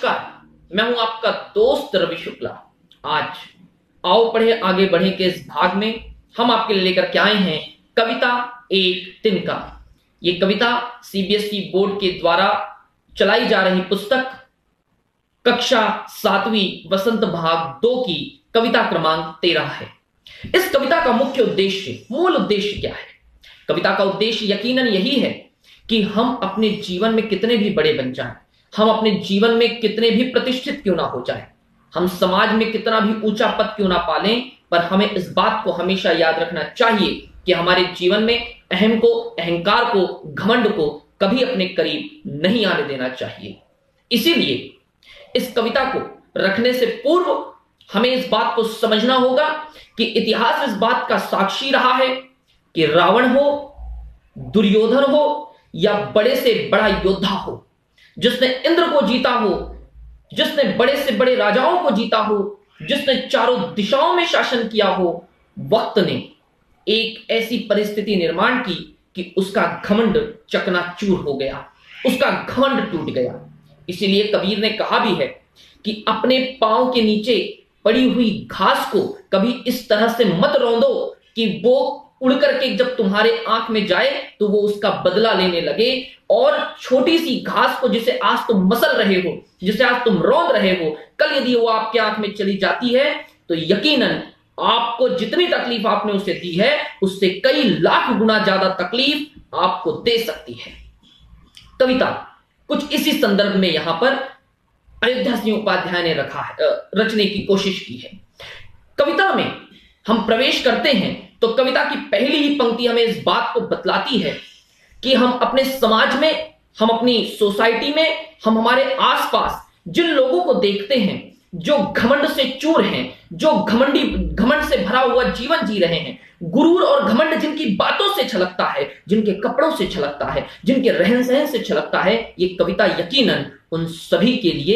नमस्कार, मैं हूं आपका दोस्त रवि शुक्ला। आज आओ पढ़े आगे बढ़े के इस भाग में हम आपके लिए लेकर के आए हैं कविता एक तिनका। ये कविता सीबीएसई बोर्ड के द्वारा चलाई जा रही पुस्तक कक्षा 7वीं वसंत भाग 2 की कविता क्रमांक 13 है। इस कविता का मुख्य उद्देश्य, मूल उद्देश्य क्या है? कविता का उद्देश्य यकीनन यही है कि हम अपने जीवन में कितने भी बड़े बन जाएं, हम अपने जीवन में कितने भी प्रतिष्ठित क्यों ना हो जाएं, हम समाज में कितना भी ऊंचा पद क्यों ना पालें, पर हमें इस बात को हमेशा याद रखना चाहिए कि हमारे जीवन में अहम को, अहंकार को, घमंड को कभी अपने करीब नहीं आने देना चाहिए। इसीलिए इस कविता को रखने से पूर्व हमें इस बात को समझना होगा कि इतिहास इस बात का साक्षी रहा है कि रावण हो, दुर्योधन हो या बड़े से बड़ा योद्धा हो, जिसने इंद्र को जीता हो, जिसने बड़े से बड़े राजाओं को जीता हो, जिसने चारों दिशाओं में शासन किया हो, वक्त ने एक ऐसी परिस्थिति निर्माण की कि उसका घमंड चकनाचूर हो गया, उसका घमंड टूट गया। इसीलिए कबीर ने कहा भी है कि अपने पांव के नीचे पड़ी हुई घास को कभी इस तरह से मत रौंदो कि वो उड़ करके जब तुम्हारे आंख में जाए तो वो उसका बदला लेने लगे। और छोटी सी घास को जिसे आज तुम मसल रहे हो, जिसे आज तुम रौंद रहे हो, कल यदि वो आपके आंख में चली जाती है तो यकीनन आपको जितनी तकलीफ आपने उसे दी है उससे कई लाख गुना ज्यादा तकलीफ आपको दे सकती है। कविता कुछ इसी संदर्भ में यहां पर अयोध्या सिंह उपाध्याय ने रचने की कोशिश की है। कविता में हम प्रवेश करते हैं तो कविता की पहली ही पंक्ति हमें इस बात को बतलाती है कि हम अपने समाज में, हम अपनी सोसाइटी में, हम हमारे आसपास जिन लोगों को देखते हैं जो घमंड से चूर हैं, जो घमंड से भरा हुआ जीवन जी रहे हैं, गुरूर और घमंड जिनकी बातों से छलकता है, जिनके कपड़ों से छलकता है, जिनके रहन सहन से छलकता है, ये कविता यकीनन उन सभी के लिए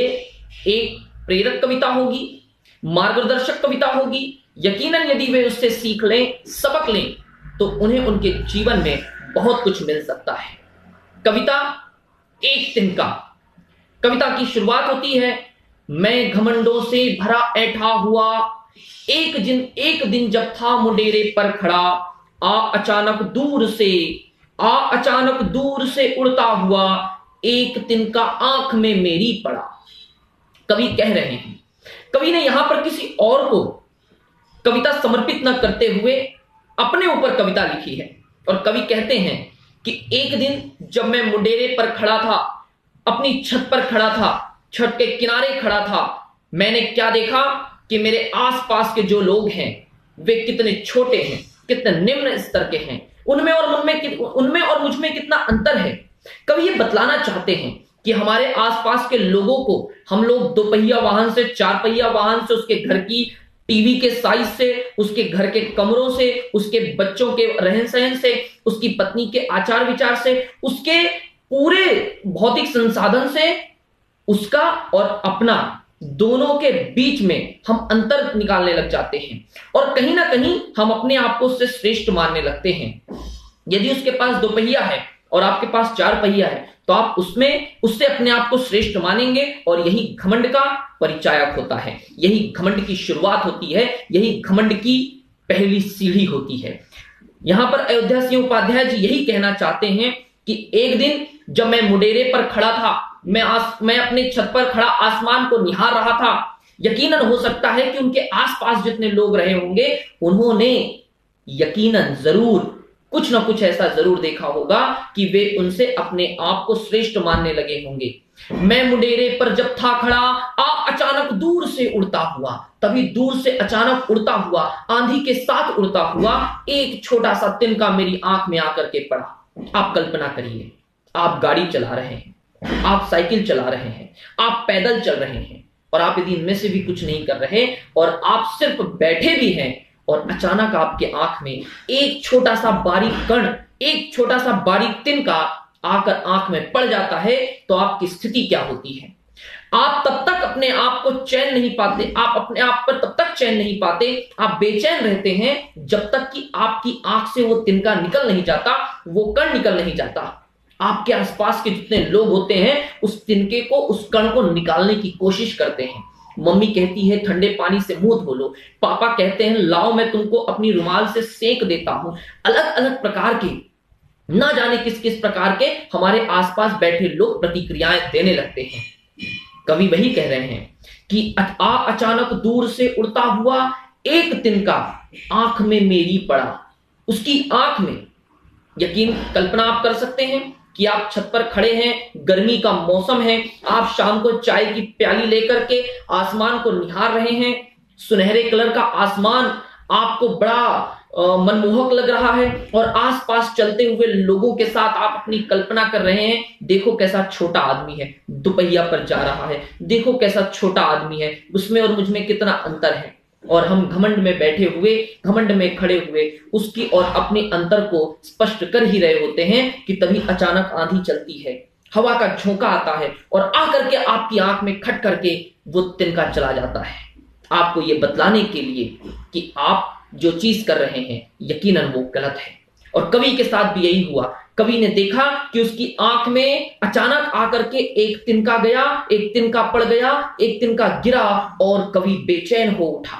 एक प्रेरक कविता होगी, मार्गदर्शक कविता होगी। यकीनन यदि वे उससे सीख लें, सबक लें, तो उन्हें उनके जीवन में बहुत कुछ मिल सकता है। कविता एक तिनका। कविता की शुरुआत होती है, मैं घमंडों से भरा ऐठा हुआ, एक दिन जब था मुंडेरे पर खड़ा, अचानक दूर से उड़ता हुआ, एक तिनका आंख में मेरी पड़ा। कवि कह रहे हैं, कवि ने यहां पर किसी और को कविता समर्पित न करते हुए अपने ऊपर कविता लिखी है। और कवि कहते हैं कि एक दिन जब मैं मुंडेरे पर खड़ा था, अपनी छत पर खड़ा था, छत के किनारे खड़ा था, मैंने क्या देखा कि मेरे आसपास के जो लोग हैं वे कितने छोटे हैं, कितने निम्न स्तर के हैं, उनमें और मुझ में कितना अंतर है। कवि ये बतलाना चाहते हैं कि हमारे आसपास के लोगों को हम लोग 2 पहिया वाहन से, 4 पहिया वाहन से, उसके घर की टीवी के साइज से, उसके घर के कमरों से, उसके बच्चों के रहन सहन से, उसकी पत्नी के आचार विचार से, उसके पूरे भौतिक संसाधन से, उसका और अपना दोनों के बीच में हम अंतर निकालने लग जाते हैं और कहीं ना कहीं हम अपने आप को उससे श्रेष्ठ मानने लगते हैं। यदि उसके पास 2 पहिया है और आपके पास 4 पहिया है तो आप उससे अपने आप को श्रेष्ठ मानेंगे और यही घमंड का परिचायक होता है, यही घमंड की शुरुआत होती है, यही घमंड की पहली सीढ़ी होती है। यहां पर अयोध्या सिंह उपाध्याय जी यही कहना चाहते हैं कि एक दिन जब मैं मुंडेरे पर खड़ा था, मैं अपने छत पर खड़ा आसमान को निहार रहा था, यकीनन हो सकता है कि उनके आसपास जितने लोग रहे होंगे उन्होंने यकीनन जरूर कुछ ना कुछ ऐसा जरूर देखा होगा कि वे उनसे अपने आप को श्रेष्ठ मानने लगे होंगे। मैं मुंडेरे पर जब था खड़ा, अचानक दूर से उड़ता हुआ, तभी दूर से अचानक उड़ता हुआ, आंधी के साथ उड़ता हुआ एक छोटा सा तिनका मेरी आंख में आकर के पड़ा। आप कल्पना करिए, आप गाड़ी चला रहे हैं, आप साइकिल चला रहे हैं, आप पैदल चल रहे हैं और आप यदि इनमें से भी कुछ नहीं कर रहे और आप सिर्फ बैठे भी हैं और अचानक आपके आंख में एक छोटा सा बारीक कण, एक छोटा सा बारीक तिनका आकर आंख में पड़ जाता है तो आपकी स्थिति क्या होती है? आप तब तक अपने आप को चैन नहीं पाते, आप अपने आप पर तब तक चैन नहीं पाते, आप बेचैन रहते हैं जब तक कि आपकी आंख से वो तिनका निकल नहीं जाता, वो कण निकल नहीं जाता। आपके आसपास के जितने लोग होते हैं उस तिनके को, उस कण को निकालने की कोशिश करते हैं। मम्मी कहती है ठंडे पानी से मुंह धो लो, पापा कहते हैं लाओ मैं तुमको अपनी रुमाल से सेक देता हूं। अलग अलग प्रकार के, ना जाने किस किस प्रकार के हमारे आसपास बैठे लोग प्रतिक्रियाएं देने लगते हैं। कवि वही कह रहे हैं कि अचानक दूर से उड़ता हुआ एक तिनका आंख में मेरी पड़ा। उसकी आंख में, यकीन कल्पना आप कर सकते हैं कि आप छत पर खड़े हैं, गर्मी का मौसम है, आप शाम को चाय की प्याली लेकर के आसमान को निहार रहे हैं। सुनहरे कलर का आसमान आपको बड़ा मनमोहक लग रहा है और आसपास चलते हुए लोगों के साथ आप अपनी कल्पना कर रहे हैं, देखो कैसा छोटा आदमी है, दुपहिया पर जा रहा है, देखो कैसा छोटा आदमी है, उसमें और मुझ में कितना अंतर है। और हम घमंड में बैठे हुए, घमंड में खड़े हुए उसकी और अपने अंतर को स्पष्ट कर ही रहे होते हैं कि तभी अचानक आंधी चलती है, हवा का झोंका आता है और आकर के आपकी आंख में खट करके वो तिनका चला जाता है, आपको ये बतलाने के लिए कि आप जो चीज कर रहे हैं यकीनन वो गलत है। और कवि के साथ भी यही हुआ। कवि ने देखा कि उसकी आंख में अचानक आकर के एक तिनका गया, एक तिनका पड़ गया, एक तिनका गिरा और कवि बेचैन हो उठा।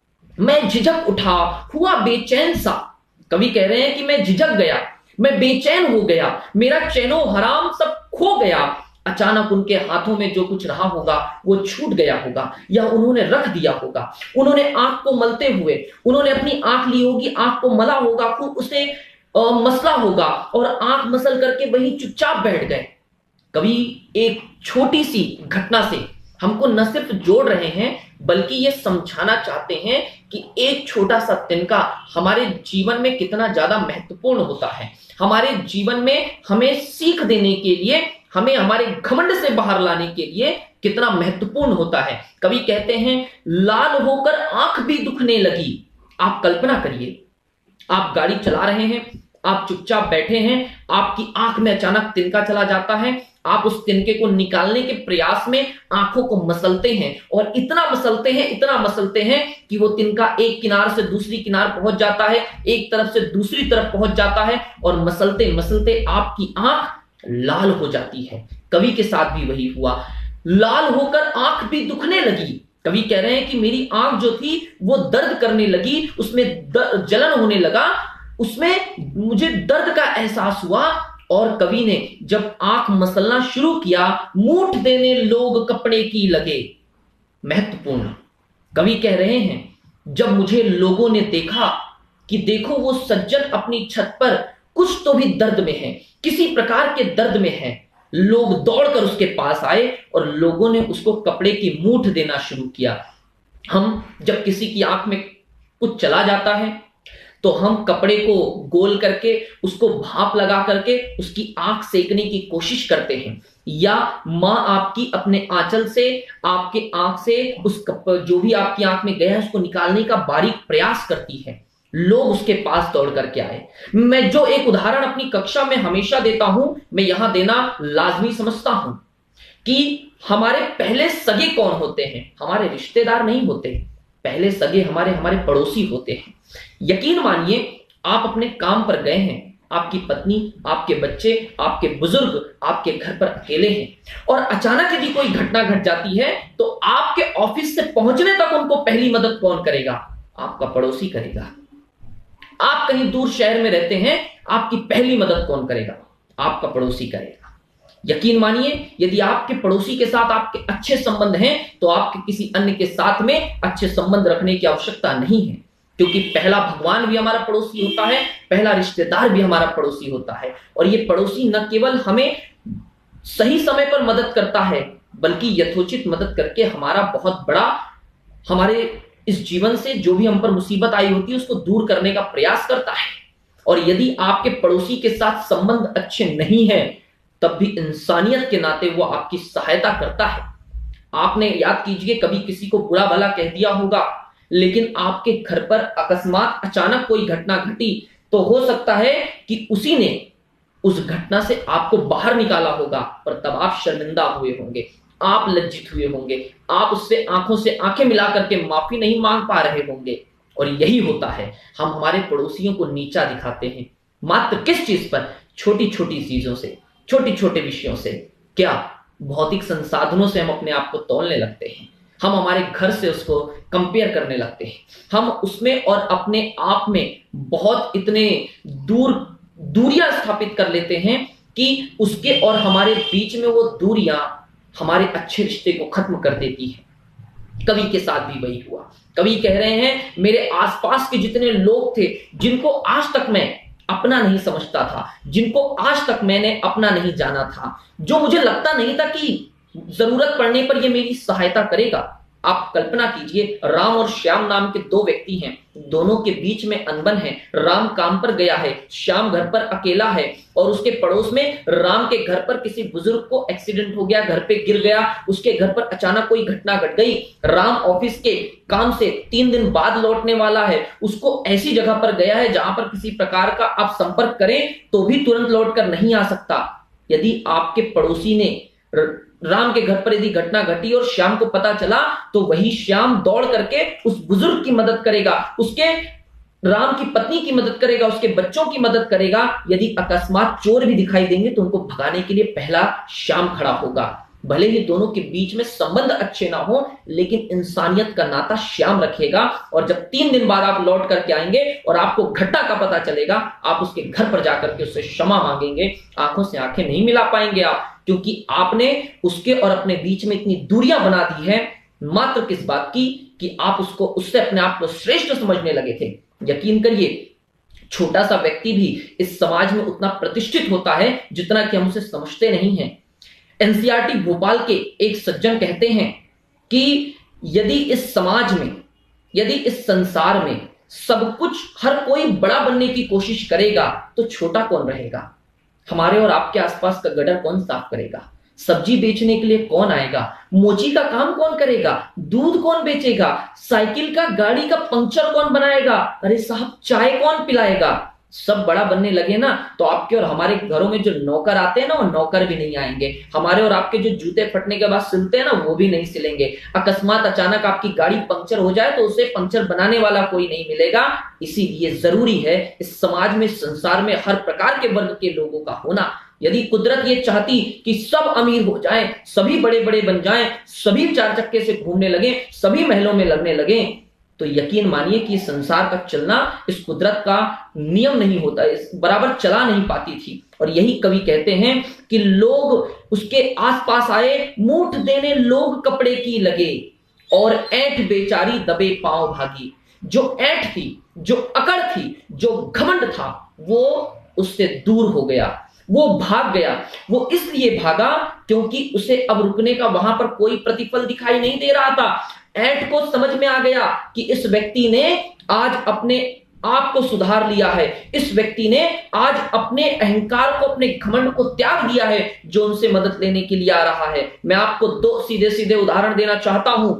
मैं झिझक उठा, हुआ बेचैन सा। कवि कह रहे हैं कि मैं झिझक गया, मैं बेचैन हो गया, मेरा चैनो हराम सब खो गया। अचानक उनके हाथों में जो कुछ रहा होगा वो छूट गया होगा या उन्होंने रख दिया होगा। उन्होंने आंख को मलते हुए, उन्होंने अपनी आंख ली होगी, आंख को मला होगा, खूब उसे मसला होगा और आंख मसल करके वहीं चुपचाप बैठ गए। कवि एक छोटी सी घटना से हमको न सिर्फ जोड़ रहे हैं बल्कि ये समझाना चाहते हैं कि एक छोटा सा तिनका हमारे जीवन में कितना ज्यादा महत्वपूर्ण होता है। हमारे जीवन में हमें सीख देने के लिए, हमें हमारे घमंड से बाहर लाने के लिए कितना महत्वपूर्ण होता है। कवि कहते हैं लाल होकर आंख भी दुखने लगी। आप कल्पना करिए, आप गाड़ी चला रहे हैं, आप चुपचाप बैठे हैं, आपकी आंख में अचानक तिनका चला जाता है, आप उस तिनके को निकालने के प्रयास में आंखों को मसलते हैं और इतना मसलते हैं कि वो तिनका एक किनार से दूसरी किनार पहुंच जाता है, एक तरफ से दूसरी तरफ पहुंच जाता है और मसलते मसलते आपकी आंख लाल हो जाती है। कवि के साथ भी वही हुआ, लाल होकर आंख भी दुखने लगी। कवि कह रहे हैं कि मेरी आंख जो थी वो दर्द करने लगी, उसमें जलन होने लगा, उसमें मुझे दर्द का एहसास हुआ। और कवि ने जब आंख मसलना शुरू किया, मूठ देने लोग कपड़े की लगे। महत्वपूर्ण, कवि कह रहे हैं जब मुझे लोगों ने देखा कि देखो वो सज्जन अपनी छत पर कुछ तो भी दर्द में है, किसी प्रकार के दर्द में है, लोग दौड़कर उसके पास आए और लोगों ने उसको कपड़े की मूठ देना शुरू किया। हम जब किसी की आंख में कुछ चला जाता है तो हम कपड़े को गोल करके उसको भाप लगा करके उसकी आंख सेकने की कोशिश करते हैं, या मां आपकी अपने आंचल से आपके आंख से उस जो भी आपकी आंख में गया है उसको निकालने का बारीक प्रयास करती है। लोग उसके पास दौड़ करके आए। मैं जो एक उदाहरण अपनी कक्षा में हमेशा देता हूं, मैं यहां देना लाजमी समझता हूं कि हमारे पहले सगे कौन होते हैं? हमारे रिश्तेदार नहीं होते, पहले सगे हमारे पड़ोसी होते हैं। यकीन मानिए, आप अपने काम पर गए हैं, आपकी पत्नी, आपके बच्चे, आपके बुजुर्ग आपके घर पर अकेले हैं और अचानक यदि कोई घटना घट जाती है तो आपके ऑफिस से पहुंचने तक उनको पहली मदद कौन करेगा? आपका पड़ोसी करेगा। आप कहीं दूर शहर में रहते हैं, आपकी पहली मदद कौन करेगा? आपका पड़ोसी करेगा। यकीन मानिए, यदि आपके पड़ोसी के साथ आपके अच्छे संबंध हैं तो आपके किसी अन्य के साथ में अच्छे संबंध रखने की आवश्यकता नहीं है, क्योंकि पहला भगवान भी हमारा पड़ोसी होता है, पहला रिश्तेदार भी हमारा पड़ोसी होता है। और ये पड़ोसी न केवल हमें सही समय पर मदद करता है बल्कि यथोचित मदद करके हमारा बहुत बड़ा, हमारे इस जीवन से जो भी हम पर मुसीबत आई होती है उसको दूर करने का प्रयास करता है। और यदि आपके पड़ोसी के साथ संबंध अच्छे नहीं है तब भी इंसानियत के नाते वो आपकी सहायता करता है। आपने याद कीजिए कभी किसी को बुरा भला कह दिया होगा, लेकिन आपके घर पर अकस्मात अचानक कोई घटना घटी तो हो सकता है कि उसी ने उस घटना से आपको बाहर निकाला होगा, पर तब आप शर्मिंदा हुए होंगे, आप लज्जित हुए होंगे, आप उससे आंखों से आंखें मिला करके माफी नहीं मांग पा रहे होंगे। और यही होता है, हम हमारे पड़ोसियों को नीचा दिखाते हैं। मात्र किस चीज पर? छोटी छोटी चीजों से। छोटे छोटे विषयों से, क्या भौतिक संसाधनों से हम अपने आप को तौलने लगते हैं। हम हमारे घर से उसको कंपेयर करने लगते हैं। हम उसमें और अपने आप में बहुत इतने दूरियां स्थापित कर लेते हैं कि उसके और हमारे बीच में वो दूरियां हमारे अच्छे रिश्ते को खत्म कर देती है। कवि के साथ भी वही हुआ। कवि कह रहे हैं, मेरे आसपास के जितने लोग थे जिनको आज तक मैं अपना नहीं समझता था, जिनको आज तक मैंने अपना नहीं जाना था, जो मुझे लगता नहीं था कि जरूरत पड़ने पर यह मेरी सहायता करेगा। आप कल्पना कीजिए, राम और श्याम नाम के दो व्यक्ति हैं, दोनों के बीच में अनबन है। राम काम पर गया है, श्याम घर पर अकेला है, और उसके पड़ोस में राम के घर पर किसी बुजुर्ग को एक्सीडेंट हो गया, घर पे गिर गया, उसके घर पर अचानक कोई घटना घट गई। राम ऑफिस के काम से 3 दिन बाद लौटने वाला है, उसको ऐसी जगह पर गया है जहां पर किसी प्रकार का आप संपर्क करें तो भी तुरंत लौट कर नहीं आ सकता। यदि आपके पड़ोसी ने राम के घर पर यदि घटना घटी और श्याम को पता चला, तो वही श्याम दौड़ करके उस बुजुर्ग की मदद करेगा, उसके राम की पत्नी की मदद करेगा, उसके बच्चों की मदद करेगा। यदि अकस्मात चोर भी दिखाई देंगे तो उनको भगाने के लिए पहला श्याम खड़ा होगा। भले ही दोनों के बीच में संबंध अच्छे ना हो, लेकिन इंसानियत का नाता श्याम रखेगा। और जब 3 दिन बाद आप लौट करके आएंगे और आपको घटना का पता चलेगा, आप उसके घर पर जाकर के उससे क्षमा मांगेंगे। आंखों से आंखें नहीं मिला पाएंगे आप, क्योंकि आपने उसके और अपने बीच में इतनी दूरियां बना दी है, मात्र किस बात की कि आप उससे अपने आप को श्रेष्ठ समझने लगे थे। यकीन करिए, छोटा सा व्यक्ति भी इस समाज में उतना प्रतिष्ठित होता है जितना कि हम उसे समझते नहीं हैं। एनसीईआरटी भोपाल के एक सज्जन कहते हैं कि यदि इस समाज में, यदि इस संसार में सब कुछ हर कोई बड़ा बनने की कोशिश करेगा तो छोटा कौन रहेगा? हमारे और आपके आसपास का गटर कौन साफ करेगा? सब्जी बेचने के लिए कौन आएगा? मोची का काम कौन करेगा? दूध कौन बेचेगा? साइकिल का, गाड़ी का पंक्चर कौन बनाएगा? अरे साहब, चाय कौन पिलाएगा? सब बड़ा बनने लगे ना तो आपके और हमारे घरों में जो नौकर आते हैं ना, वो नौकर भी नहीं आएंगे। हमारे और आपके जो जूते फटने के बाद सिलते हैं ना, वो भी नहीं सिलेंगे। अकस्मात अचानक आपकी गाड़ी पंक्चर हो जाए तो उसे पंक्चर बनाने वाला कोई नहीं मिलेगा। इसीलिए जरूरी है इस समाज में, संसार में हर प्रकार के वर्ग के लोगों का होना। यदि कुदरत ये चाहती कि सब अमीर हो जाएं, सभी बड़े बड़े बन जाएं, सभी 4 चक्के से घूमने लगे, सभी महलों में लगने लगे, तो यकीन मानिए कि संसार का चलना इस कुदरत का नियम नहीं होता, इस बराबर चला नहीं पाती थी। और यही कवि कहते हैं कि लोग उसके आसपास आए, मूठ देने लोग कपड़े की लगे, और ऐंठ बेचारी दबे पांव भागी। जो ऐंठ थी, जो अकड़ थी, जो घमंड था, वो उससे दूर हो गया, वो भाग गया। वो इसलिए भागा क्योंकि उसे अब रुकने का वहां पर कोई प्रतिफल दिखाई नहीं दे रहा था। ऐंठ को समझ में आ गया कि इस व्यक्ति ने आज अपने आप को सुधार लिया है, इस व्यक्ति ने आज अपने अहंकार को, अपने घमंड को त्याग दिया है, जो उनसे मदद लेने के लिए आ रहा है। मैं आपको 2 सीधे सीधे उदाहरण देना चाहता हूं।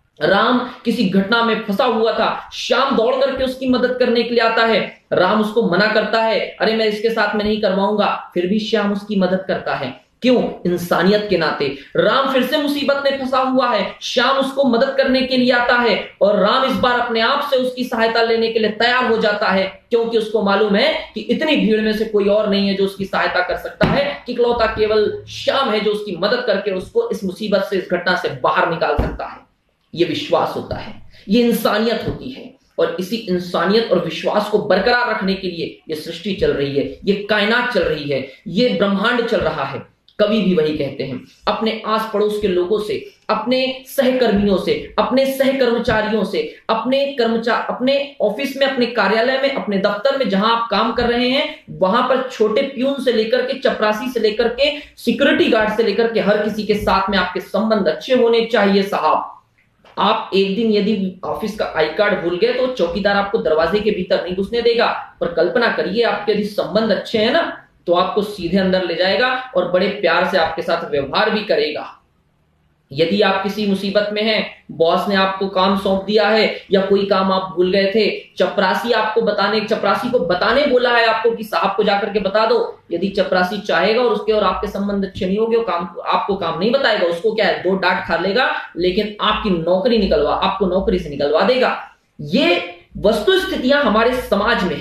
राम किसी घटना में फंसा हुआ था, श्याम दौड़ करके उसकी मदद करने के लिए आता है। राम उसको मना करता है, अरे मैं इसके साथ में नहीं करवाऊंगा, फिर भी श्याम उसकी मदद करता है। क्यों? इंसानियत के नाते। राम फिर से मुसीबत में फंसा हुआ है, श्याम उसको मदद करने के लिए आता है, और राम इस बार अपने आप से उसकी सहायता लेने के लिए तैयार हो जाता है, क्योंकि उसको मालूम है कि इतनी भीड़ में से कोई और नहीं है जो उसकी सहायता कर सकता है, कि इकलौता केवल श्याम है जो उसकी मदद करके उसको इस मुसीबत से, इस घटना से बाहर निकाल सकता है। ये विश्वास होता है, ये इंसानियत होती है। और इसी इंसानियत और विश्वास को बरकरार रखने के लिए ये सृष्टि चल रही है, ये कायनात चल रही है, ये ब्रह्मांड चल रहा है। कवि भी वही कहते हैं, अपने आस पड़ोस के लोगों से, अपने सहकर्मियों से, अपने सहकर्मचारियों से, अपने ऑफिस में, अपने कार्यालय में, अपने दफ्तर में जहां आप काम कर रहे हैं, वहां पर छोटे प्यून से लेकर के, चपरासी से लेकर के, सिक्योरिटी गार्ड से लेकर के हर किसी के साथ में आपके संबंध अच्छे होने चाहिए साहब। आप एक दिन यदि ऑफिस का आई कार्ड भूल गए तो चौकीदार आपको दरवाजे के भीतर नहीं घुसने देगा, पर कल्पना करिए आपके यदि संबंध अच्छे हैं ना, तो आपको सीधे अंदर ले जाएगा और बड़े प्यार से आपके साथ व्यवहार भी करेगा। यदि आप किसी मुसीबत में हैं, बॉस ने आपको काम सौंप दिया है या कोई काम आप भूल गए थे, चपरासी को बताने बोला है आपको कि साहब को जाकर के बता दो, यदि चपरासी चाहेगा और उसके और आपके संबंध अच्छे नहीं होंगे, आपको काम नहीं बताएगा, उसको क्या है 2 डांट खा लेगा, लेकिन आपको नौकरी से निकलवा देगा। ये वस्तु स्थितियां हमारे समाज में हैं,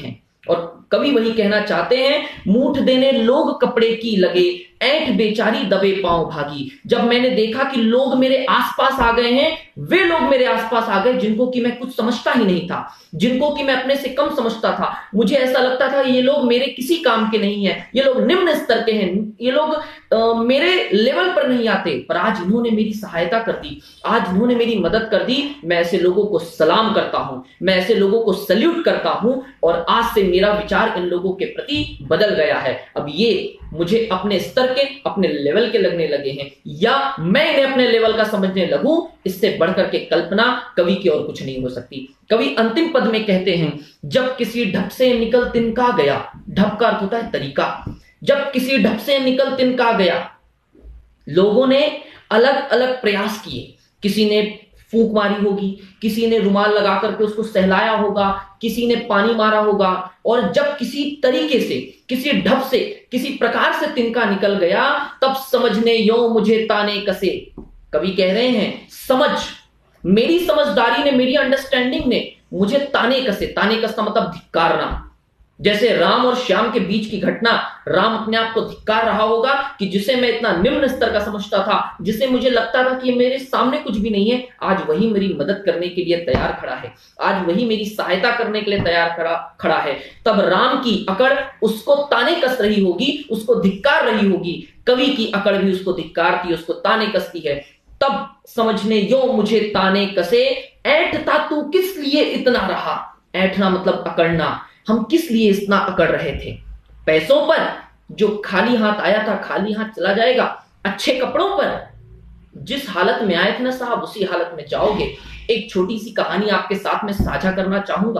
और कवि वही कहना चाहते हैं, मूठ देने लोग कपड़े की लगे, ऐंठ बेचारी दबे पांव भागी। जब मैंने देखा कि लोग मेरे आसपास आ गए हैं, वे लोग मेरे आसपास आ गए जिनको कि मैं कुछ समझता ही नहीं था, जिनको कि मैं अपने से कम समझता था। मुझे ऐसा लगता था ये लोग मेरे किसी काम के नहीं है, ये लोग निम्न स्तर के हैं, ये लोग मेरे लेवल पर नहीं आते। पर आज इन्होंने मेरी सहायता कर दी, आज इन्होंने मेरी मदद कर दी। मैं ऐसे लोगों को सलाम करता हूं, मैं ऐसे लोगों को सल्यूट करता हूं, और आज से मेरा विचार इन लोगों के प्रति बदल गया है। अब ये मुझे अपने स्तर के, अपने लेवल के लगने लगे हैं, या मैं इन्हें अपने लेवल का समझने लगूं। इससे बढ़कर के कल्पना कवि की और कुछ नहीं हो सकती। कवि अंतिम पद में कहते हैं, जब किसी ढप से निकल तिनका गया। ढप का अर्थ होता है तरीका। जब किसी ढप से निकल तिनका गया, लोगों ने अलग अलग प्रयास किए। किसी ने फूंक मारी होगी, किसी ने रुमाल लगा करके उसको सहलाया होगा, किसी ने पानी मारा होगा, और जब किसी तरीके से, किसी ढप से, किसी प्रकार से तिनका निकल गया, तब समझने यो मुझे ताने कसे। कवि कह रहे हैं, समझ, मेरी समझदारी ने, मेरी अंडरस्टैंडिंग ने मुझे ताने कसे। ताने कसना मतलब धिक्कारना। जैसे राम और श्याम के बीच की घटना, राम अपने आप को धिक्कार रहा होगा कि जिसे मैं इतना निम्न स्तर का समझता था, जिसे मुझे लगता था कि मेरे सामने कुछ भी नहीं है, आज वही मेरी मदद करने के लिए तैयार खड़ा है, आज वही मेरी सहायता करने के लिए तैयार खड़ा है। तब राम की अकड़ उसको ताने कस रही होगी, उसको धिक्कार रही होगी। कवि की अकड़ भी उसको धिक्कारती, उसको ताने कसती है। तब समझने यो मुझे ताने कसे, ऐंठता तू किस लिए इतना रहा। ऐंठना मतलब अकड़ना। हम किस लिए इतना अकड़ रहे थे? पैसों पर, जो खाली हाथ आया था खाली हाथ चला जाएगा। अच्छे कपड़ों पर, जिस हालत में आए थे ना साहब, उसी हालत में जाओगे। एक छोटी सी कहानी आपके साथ में साझा करना चाहूंगा।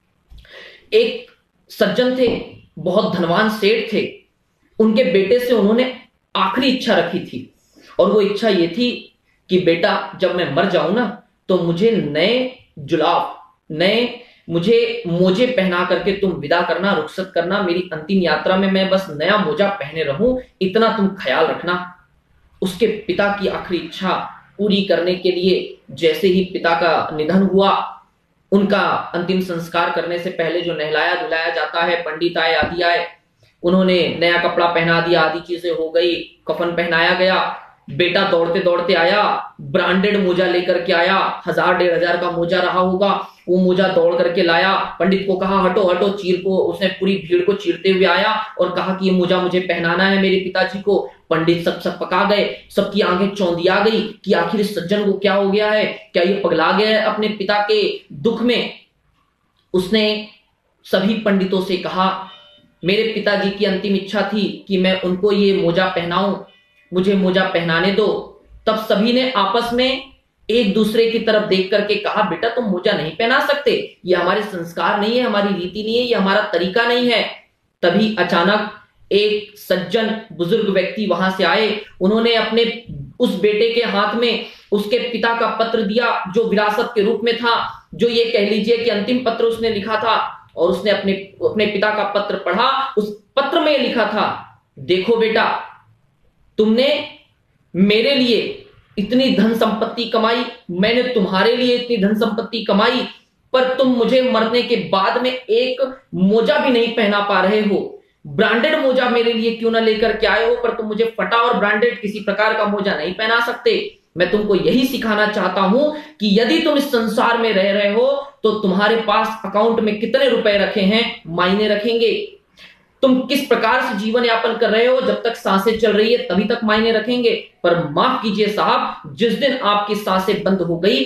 एक सज्जन थे, बहुत धनवान सेठ थे। उनके बेटे से उन्होंने आखिरी इच्छा रखी थी, और वो इच्छा ये थी कि बेटा, जब मैं मर जाऊं ना, तो मुझे नए जुलाब, नए मुझे मोजे पहना करके तुम विदा करना, रुखसत करना। मेरी अंतिम यात्रा में मैं बस नया मोजा पहने रहूं, इतना तुम ख्याल रखना। उसके पिता की आखिरी इच्छा पूरी करने के लिए जैसे ही पिता का निधन हुआ, उनका अंतिम संस्कार करने से पहले जो नहलाया धुलाया जाता है, पंडित आए, आदि आए, उन्होंने नया कपड़ा पहना दिया, आदि चीजें हो गई, कफन पहनाया गया। बेटा दौड़ते दौड़ते आया, ब्रांडेड मोजा लेकर के आया, 1000-1500 का मोजा रहा होगा। वो मोजा दौड़ करके लाया, पंडित को कहा हटो हटो, चीर को, उसने पूरी भीड़ को चीरते हुए आया और कहा कि ये मोजा मुझे पहनाना है मेरे पिताजी को। पंडित सब पका गए, सबकी आंखें चौंधिया गई कि आखिर इस सज्जन को क्या हो गया है, क्या ये पगला गया है अपने पिता के दुख में। उसने सभी पंडितों से कहा, मेरे पिताजी की अंतिम इच्छा थी कि मैं उनको ये मोजा पहनाऊं, मुझे मोजा पहनाने दो। तब सभी ने आपस में एक दूसरे की तरफ देख करके कहा, बेटा तुम मोजा नहीं पहना सकते, ये हमारे संस्कार नहीं है, हमारी रीति नहीं है, ये हमारा तरीका नहीं है। तभी अचानक एक सज्जन बुजुर्ग व्यक्ति वहां से आए। उन्होंने अपने उस बेटे के हाथ में उसके पिता का पत्र दिया, जो विरासत के रूप में था, जो ये कह लीजिए कि अंतिम पत्र उसने लिखा था। और उसने अपने पिता का पत्र पढ़ा। उस पत्र में लिखा था, देखो बेटा, तुमने मेरे लिए इतनी धन संपत्ति कमाई, मैंने तुम्हारे लिए इतनी धन संपत्ति कमाई, पर तुम मुझे मरने के बाद में एक मोजा भी नहीं पहना पा रहे हो। ब्रांडेड मोजा मेरे लिए क्यों ना लेकर के आए हो, पर तुम मुझे फटा और ब्रांडेड किसी प्रकार का मोजा नहीं पहना सकते। मैं तुमको यही सिखाना चाहता हूं कि यदि तुम इस संसार में रह रहे हो, तो तुम्हारे पास अकाउंट में कितने रुपए रखे हैं मायने रखेंगे। तुम किस प्रकार से जीवन यापन कर रहे हो, जब तक सांसें चल रही है तभी तक मायने रखेंगे। पर माफ कीजिए साहब, जिस दिन आपकी सांसें बंद हो गई,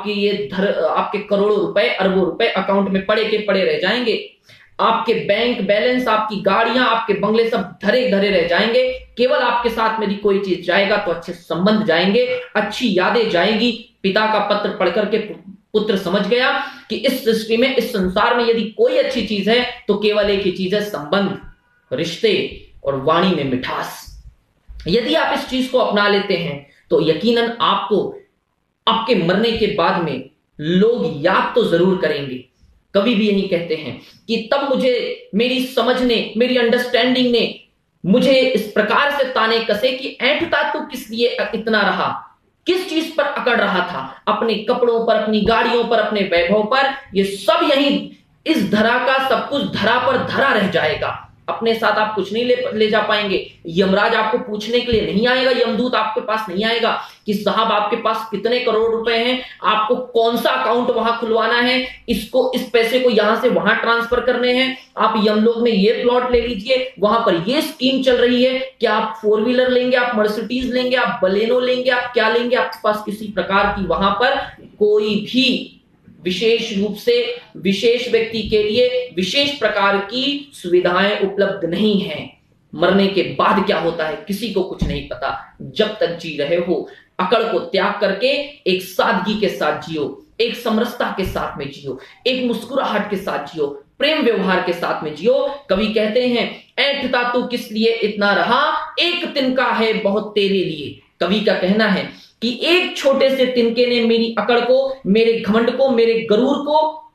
आपके करोड़ों रुपए, अरबों रुपए अकाउंट में पड़े के पड़े रह जाएंगे। आपके बैंक बैलेंस, आपकी गाड़ियां, आपके बंगले सब धरे धरे रह जाएंगे। केवल आपके साथ में कोई चीज जाएगा तो अच्छे संबंध जाएंगे, अच्छी यादें जाएंगी। पिता का पत्र पढ़कर के पुत्र समझ गया कि इस सृष्टि में, इस संसार में यदि कोई अच्छी चीज है तो केवल एक ही चीज है, संबंध, रिश्ते और वाणी में मिठास। यदि आप इस चीज को अपना लेते हैं तो यकीनन आपको आपके मरने के बाद में लोग याद तो जरूर करेंगे। कवि भी यही कहते हैं कि तब मुझे मेरी समझ ने, मेरी अंडरस्टैंडिंग ने मुझे इस प्रकार से ताने कसे कि ऐंठता तू किस लिए इतना रहा, किस चीज पर अकड़ रहा था, अपने कपड़ों पर, अपनी गाड़ियों पर, अपने वैभव पर। ये सब यही इस धरा का सब कुछ धरा पर धरा रह जाएगा। अपने साथ आप कुछ नहीं ले जा पाएंगे। यमराज आपको पूछने के लिए नहीं आएगा, यमदूत आपके पास नहीं आएगा कि साहब आपके पास कितने करोड़ रुपए हैं, आपको कौन सा अकाउंट वहां खुलवाना है, इसको इस पैसे को यहां से वहां ट्रांसफर करने हैं, आप यमलोक में ये प्लॉट ले लीजिए, वहां पर ये स्कीम चल रही है, क्या आप 4 व्हीलर लेंगे, आप मर्सिडीज लेंगे, आप बलेनो लेंगे, आप क्या लेंगे। आपके पास किसी प्रकार की वहां पर कोई भी विशेष रूप से विशेष व्यक्ति के लिए विशेष प्रकार की सुविधाएं उपलब्ध नहीं हैं। मरने के बाद क्या होता है किसी को कुछ नहीं पता। जब तक जी रहे हो अकड़ को त्याग करके एक सादगी के साथ जियो, एक समरसता के साथ में जियो, एक मुस्कुराहट के साथ जियो, प्रेम व्यवहार के साथ में जियो। कवि कहते हैं ऐंठता तू किस लिए इतना रहा, एक तिनका है बहुत तेरे लिए। कवि का कहना है कि एक छोटे से तिनके ने मेरी अकड़ को, मेरे घमंड को, मेरे गरूर को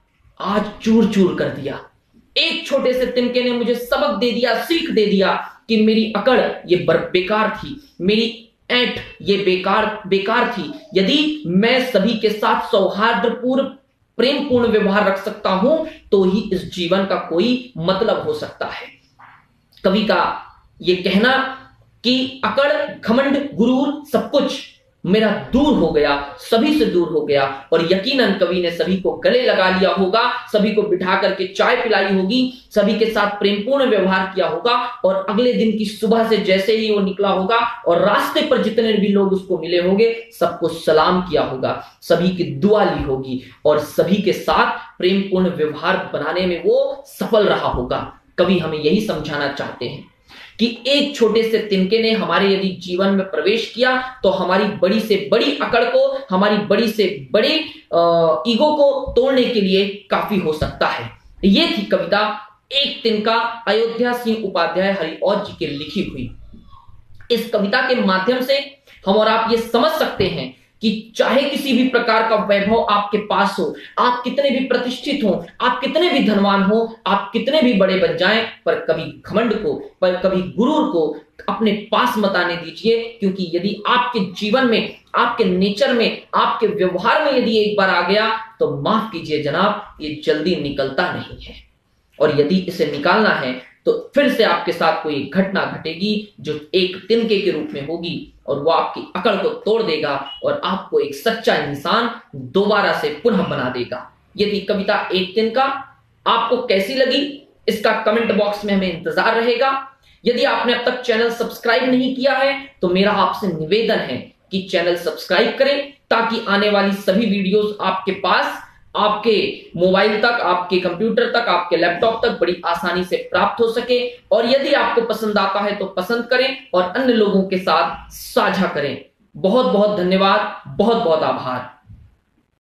आज चूर चूर कर दिया। एक छोटे से तिनके ने मुझे सबक दे दिया, सीख दे दिया कि मेरी अकड़ ये बेकार थी, मेरी ऐंठ ये बेकार थी। यदि मैं सभी के साथ सौहार्दपूर्ण प्रेमपूर्ण व्यवहार रख सकता हूं तो ही इस जीवन का कोई मतलब हो सकता है। कवि का ये कहना कि अकड़, घमंड, गुरूर सब कुछ मेरा दूर हो गया, सभी से दूर हो गया, और यकीनन कवि ने सभी को गले लगा लिया होगा, सभी को बिठा करके चाय पिलाई होगी, सभी के साथ प्रेमपूर्ण व्यवहार किया होगा, और अगले दिन की सुबह से जैसे ही वो निकला होगा और रास्ते पर जितने भी लोग उसको मिले होंगे सबको सलाम किया होगा, सभी की दुआ ली होगी और सभी के साथ प्रेमपूर्ण व्यवहार बनाने में वो सफल रहा होगा। कवि हमें यही समझाना चाहते हैं कि एक छोटे से तिनके ने हमारे यदि जीवन में प्रवेश किया तो हमारी बड़ी से बड़ी अकड़ को, हमारी बड़ी से बड़ी ईगो को तोड़ने के लिए काफी हो सकता है। ये थी कविता एक तिनका, अयोध्या सिंह उपाध्याय हरिऔध जी के लिखी हुई। इस कविता के माध्यम से हम और आप ये समझ सकते हैं कि चाहे किसी भी प्रकार का वैभव आपके पास हो, आप कितने भी प्रतिष्ठित हो, आप कितने भी धनवान हो, आप कितने भी बड़े बन जाएं, पर कभी घमंड को, पर कभी गुरूर को अपने पास मत आने दीजिए। क्योंकि यदि आपके जीवन में, आपके नेचर में, आपके व्यवहार में यदि एक बार आ गया तो माफ कीजिए जनाब, ये जल्दी निकलता नहीं है। और यदि इसे निकालना है तो फिर से आपके साथ कोई घटना घटेगी जो एक तिनके के रूप में होगी और वो आपकी अकड़ को तोड़ देगा और आपको एक सच्चा इंसान दोबारा से पुनः बना देगा। ये थी कविता एक तिनका। आपको कैसी लगी इसका कमेंट बॉक्स में हमें इंतजार रहेगा। यदि आपने अब तक चैनल सब्सक्राइब नहीं किया है तो मेरा आपसे निवेदन है कि चैनल सब्सक्राइब करें ताकि आने वाली सभी वीडियोस आपके पास, आपके मोबाइल तक, आपके कंप्यूटर तक, आपके लैपटॉप तक बड़ी आसानी से प्राप्त हो सके। और यदि आपको पसंद आता है तो पसंद करें और अन्य लोगों के साथ साझा करें। बहुत बहुत धन्यवाद, बहुत बहुत आभार।